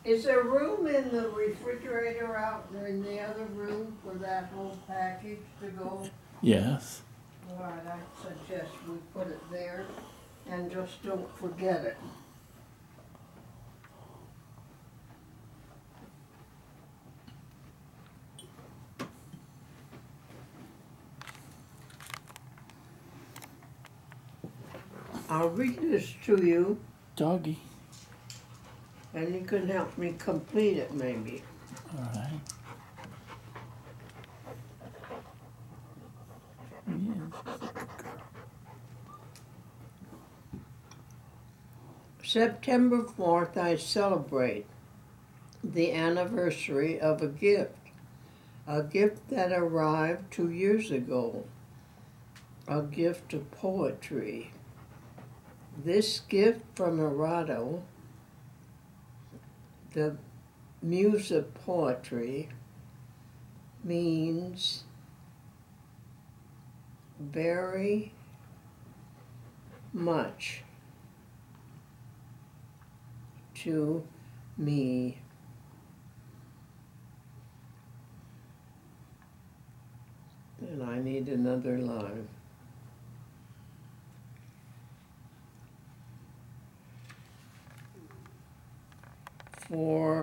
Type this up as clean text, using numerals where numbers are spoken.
Is there room in the refrigerator out in the other room for that whole package to go? Yes. All right, I suggest we put it there and just don't forget it. I'll read this to you Doggy. and you can help me complete it maybe. All right. Yes. September 4th, I celebrate the anniversary of a gift that arrived 2 years ago, a gift of poetry. This gift from Arado, the muse of poetry, means very much to me. And I need another line. For